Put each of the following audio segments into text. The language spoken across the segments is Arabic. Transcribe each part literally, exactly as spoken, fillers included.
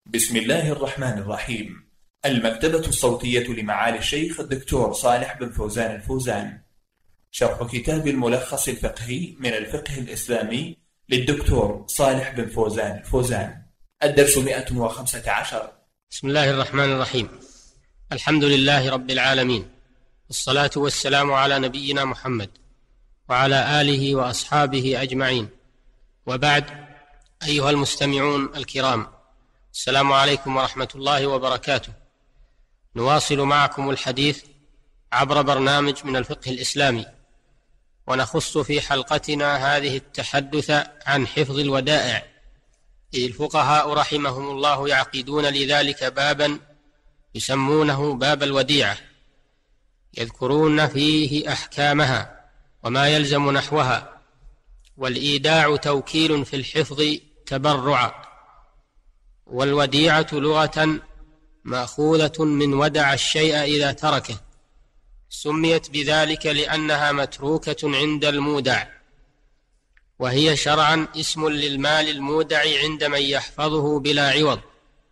بسم الله الرحمن الرحيم. المكتبة الصوتية لمعالي الشيخ الدكتور صالح بن فوزان الفوزان. شرح كتاب الملخص الفقهي من الفقه الإسلامي للدكتور صالح بن فوزان الفوزان. الدرس مئة وخمسة عشر. بسم الله الرحمن الرحيم. الحمد لله رب العالمين، والصلاة والسلام على نبينا محمد وعلى آله وأصحابه أجمعين، وبعد. أيها المستمعون الكرام، السلام عليكم ورحمة الله وبركاته. نواصل معكم الحديث عبر برنامج من الفقه الإسلامي، ونخص في حلقتنا هذه التحدث عن حفظ الودائع، إذ الفقهاء رحمهم الله يعقدون لذلك بابا يسمونه باب الوديعة، يذكرون فيه أحكامها وما يلزم نحوها. والإيداع توكيل في الحفظ تبرعا، والوديعة لغة مأخوذة من ودع الشيء إذا تركه، سميت بذلك لأنها متروكة عند المودع، وهي شرعا اسم للمال المودع عند من يحفظه بلا عوض.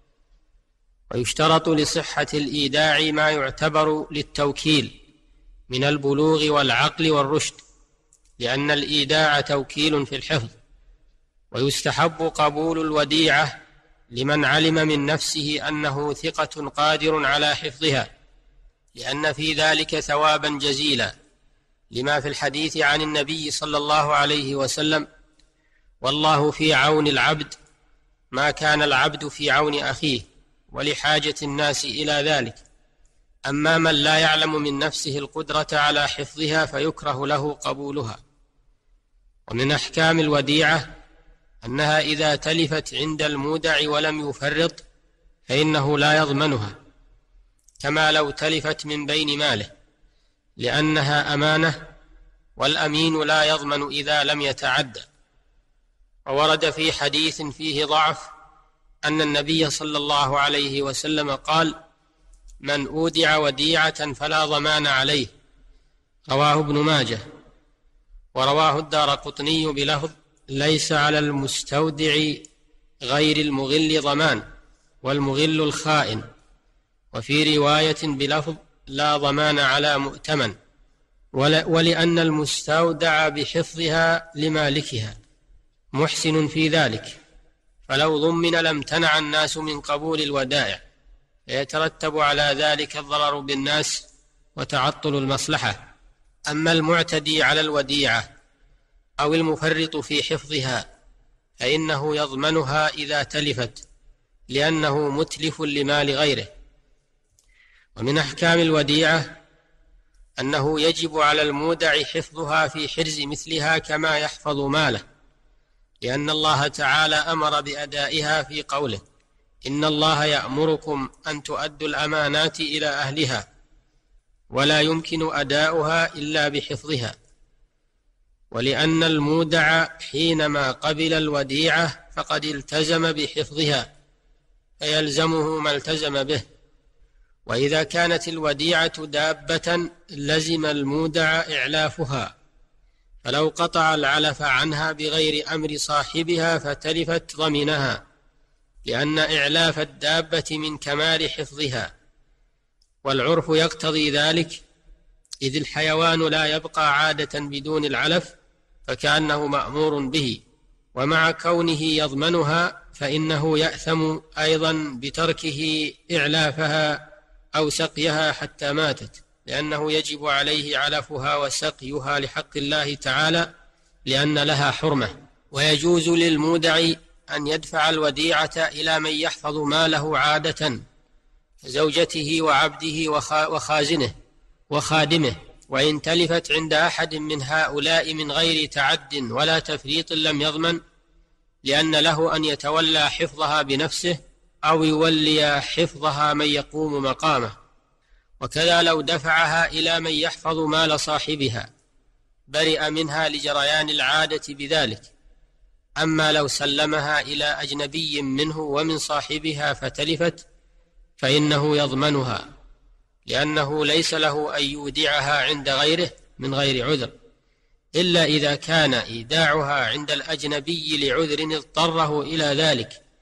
ويشترط لصحة الإيداع ما يعتبر للتوكيل من البلوغ والعقل والرشد، لأن الإيداع توكيل في الحفظ. ويستحب قبول الوديعة لمن علم من نفسه أنه ثقة قادر على حفظها، لأن في ذلك ثوابا جزيلا، لما في الحديث عن النبي صلى الله عليه وسلم: والله في عون العبد ما كان العبد في عون أخيه، ولحاجة الناس إلى ذلك. أما من لا يعلم من نفسه القدرة على حفظها فيكره له قبولها. ومن أحكام الوديعة أنها إذا تلفت عند المودع ولم يفرط فإنه لا يضمنها، كما لو تلفت من بين ماله، لأنها أمانة، والأمين لا يضمن إذا لم يتعدى. وورد في حديث فيه ضعف أن النبي صلى الله عليه وسلم قال: من أودع وديعة فلا ضمان عليه، رواه ابن ماجه. ورواه الدارقطني بلفظ: ليس على المستودع غير المغل ضمان، والمغل الخائن. وفي رواية بلفظ: لا ضمان على مؤتمن، ولأن المستودع بحفظها لمالكها محسن في ذلك، فلو ضمن لم تنع الناس من قبول الودائع، فيترتب على ذلك الضرر بالناس وتعطل المصلحة. أما المعتدي على الوديعة أو المفرط في حفظها فإنه يضمنها إذا تلفت، لأنه متلف لمال غيره. ومن أحكام الوديعة أنه يجب على المودع حفظها في حرز مثلها كما يحفظ ماله، لأن الله تعالى أمر بأدائها في قوله: إن الله يأمركم أن تؤدوا الأمانات إلى أهلها، ولا يمكن أداؤها إلا بحفظها. ولأن المودع حينما قبل الوديعة فقد التزم بحفظها، فيلزمه ما التزم به. وإذا كانت الوديعة دابة لزم المودع إعلافها، فلو قطع العلف عنها بغير أمر صاحبها فتلفت ضمنها، لأن إعلاف الدابة من كمال حفظها، والعرف يقتضي ذلك، إذ الحيوان لا يبقى عادة بدون العلف، فكأنه مأمور به. ومع كونه يضمنها فإنه يأثم أيضا بتركه إعلافها أو سقيها حتى ماتت، لأنه يجب عليه علفها وسقيها لحق الله تعالى، لأن لها حرمة. ويجوز للمودع أن يدفع الوديعة إلى من يحفظ ماله عادة، زوجته وعبده وخازنه وخادمه، وإن تلفت عند أحد من هؤلاء من غير تعد ولا تفريط لم يضمن، لأن له أن يتولى حفظها بنفسه أو يولي حفظها من يقوم مقامه. وكذا لو دفعها إلى من يحفظ مال صاحبها برئ منها لجريان العادة بذلك. أما لو سلمها إلى أجنبي منه ومن صاحبها فتلفت فإنه يضمنها، لأنه ليس له أن يودعها عند غيره من غير عذر، إلا إذا كان إيداعها عند الأجنبي لعذر اضطره إلى ذلك،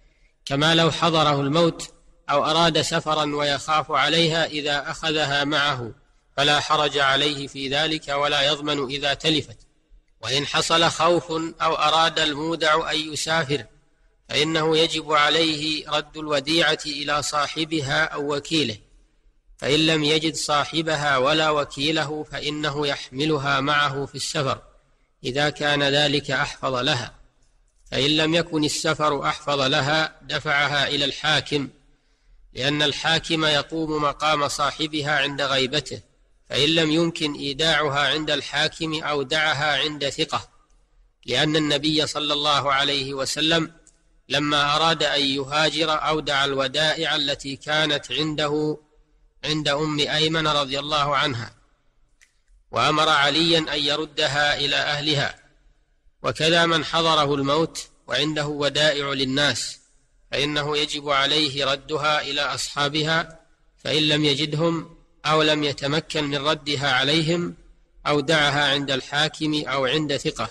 كما لو حضره الموت أو أراد سفرا ويخاف عليها إذا أخذها معه، فلا حرج عليه في ذلك ولا يضمن إذا تلفت. وإن حصل خوف أو أراد المودع أن يسافر فإنه يجب عليه رد الوديعة إلى صاحبها أو وكيله، فإن لم يجد صاحبها ولا وكيله فإنه يحملها معه في السفر إذا كان ذلك أحفظ لها، فإن لم يكن السفر أحفظ لها دفعها إلى الحاكم، لأن الحاكم يقوم مقام صاحبها عند غيبته، فإن لم يمكن إيداعها عند الحاكم أودعها عند ثقة، لأن النبي صلى الله عليه وسلم لما أراد أن يهاجر أودع الودائع التي كانت عنده عند أم أيمن رضي الله عنها، وأمر عليا أن يردها إلى أهلها. وكذا من حضره الموت وعنده ودائع للناس فإنه يجب عليه ردها إلى أصحابها، فإن لم يجدهم أو لم يتمكن من ردها عليهم أودعها عند الحاكم أو عند ثقة.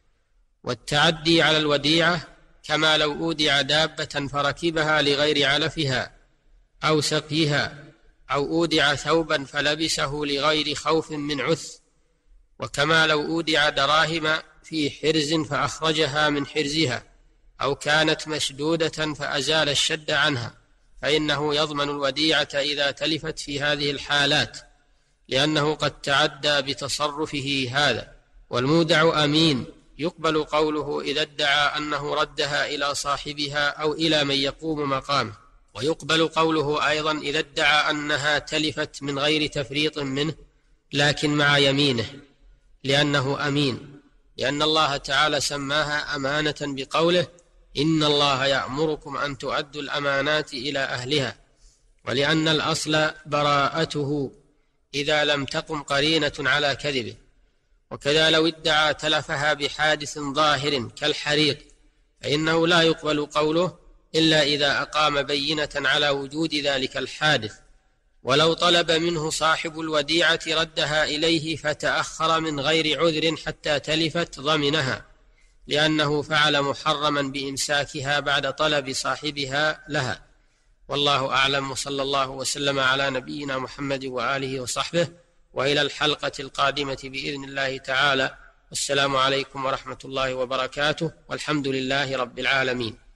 والتعدي على الوديعة كما لو أودع دابة فركبها لغير علفها أو سقيها، أو أودع ثوبا فلبسه لغير خوف من عث، وكما لو أودع دراهم في حرز فأخرجها من حرزها، أو كانت مشدودة فأزال الشد عنها، فإنه يضمن الوديعة إذا تلفت في هذه الحالات، لأنه قد تعدى بتصرفه هذا. والمودع أمين يقبل قوله إذا ادعى أنه ردها إلى صاحبها أو إلى من يقوم مقامه، ويقبل قوله أيضا إذا ادعى أنها تلفت من غير تفريط منه لكن مع يمينه، لأنه أمين، لأن الله تعالى سماها أمانة بقوله إن الله يأمركم أن تؤدوا الأمانات إلى أهلها، ولأن الأصل براءته إذا لم تقم قرينة على كذبه. وكذا لو ادعى تلفها بحادث ظاهر كالحريق فإنه لا يقبل قوله إلا إذا أقام بينة على وجود ذلك الحادث. ولو طلب منه صاحب الوديعة ردها إليه فتأخر من غير عذر حتى تلفت ضمنها، لأنه فعل محرما بإمساكها بعد طلب صاحبها لها. والله أعلم، وصلى الله وسلم على نبينا محمد وآله وصحبه، وإلى الحلقة القادمة بإذن الله تعالى، والسلام عليكم ورحمة الله وبركاته، والحمد لله رب العالمين.